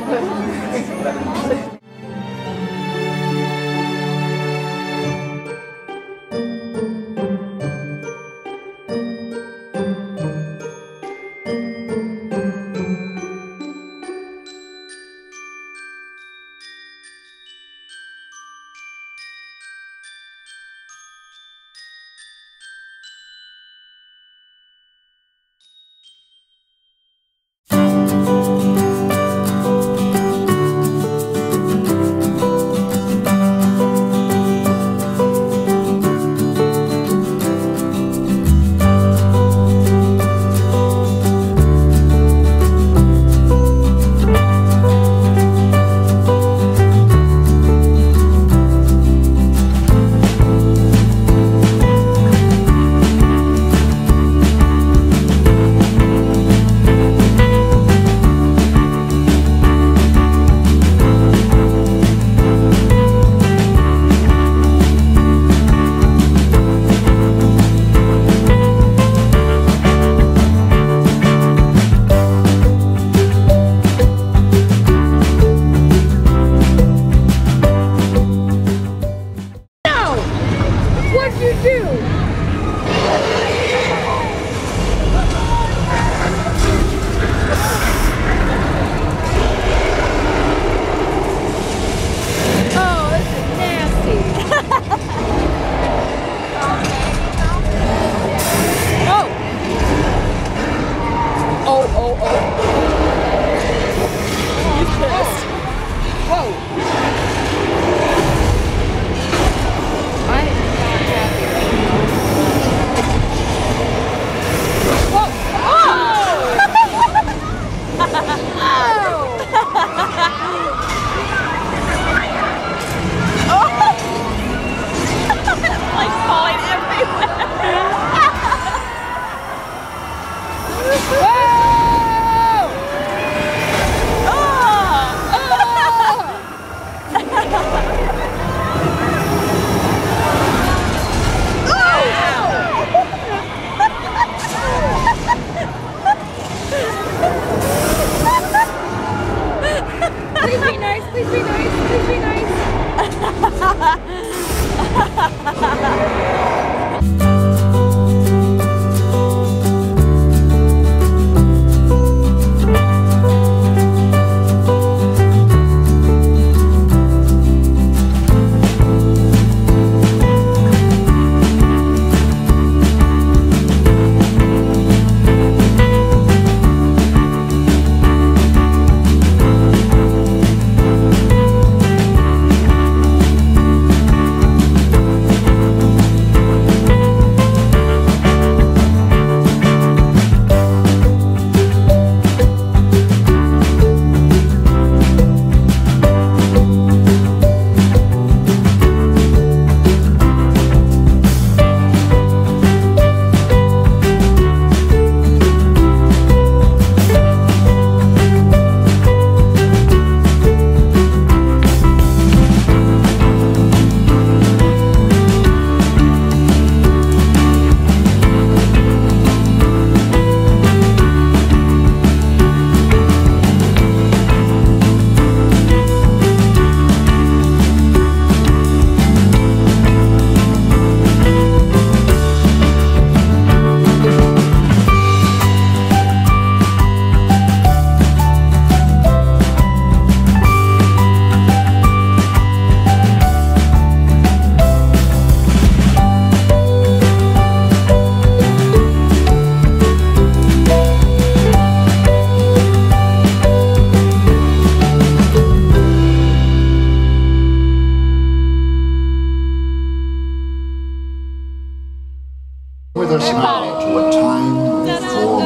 with us now to a time before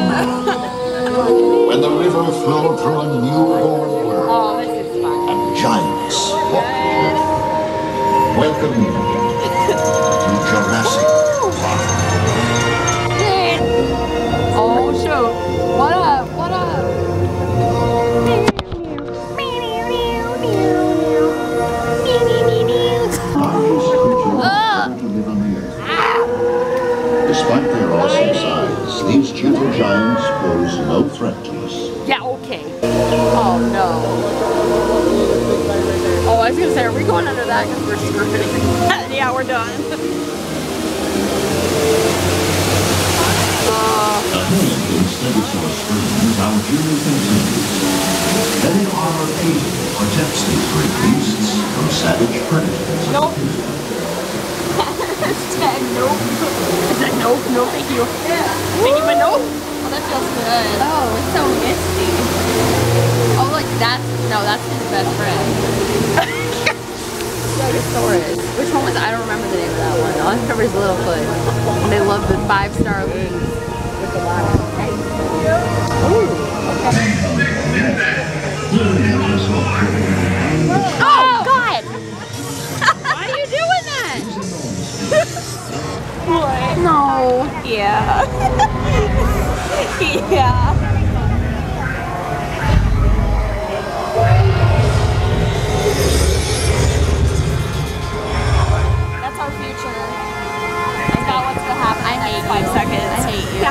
now, when the river flowed through a newborn world, and giants walked the earth. Welcome to Jurassic Park. Oh shoot! What up? What up? Despite their awesome size, these gentle giants pose no threat to us. Yeah, okay. Oh no. was gonna say, are we going under that because we're screwed? Yeah, we're done. Ahead in Stegosaurus Springs, our journey continues. Heading on our aid protects these great beasts from savage predators. Nope. Hashtag nope. I said nope, no thank you. Thank you, but nope. Oh, that feels good. Oh, it's so misty. Oh, like that's his best friend. Stegosaurus. Which one was, I don't remember the name of that one. All I remember is Littlefoot. And they love the 5-star leaves with the ladder. Ooh, okay. Oh, God! Why are you doing that? What? No. Yeah. Yeah. That's our future. That's not what's gonna happen in the next 5 seconds. I hate you.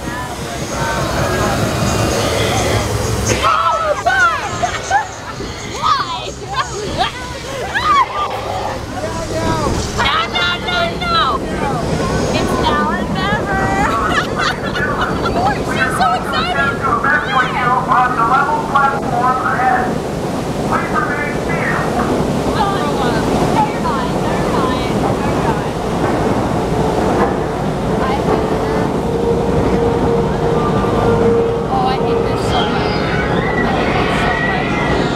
On the level platform ahead. Please remain seated. Oh, I hate this so much. I hate this so much.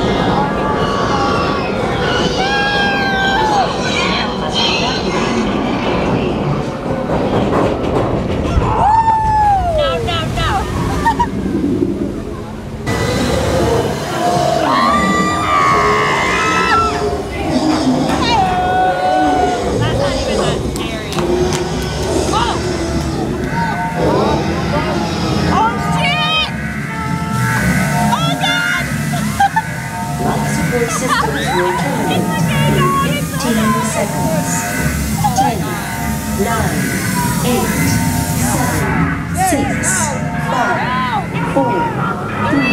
Systems will terminate in 15 seconds. 10, 9, 8, 7, 6, 5, 4, 3,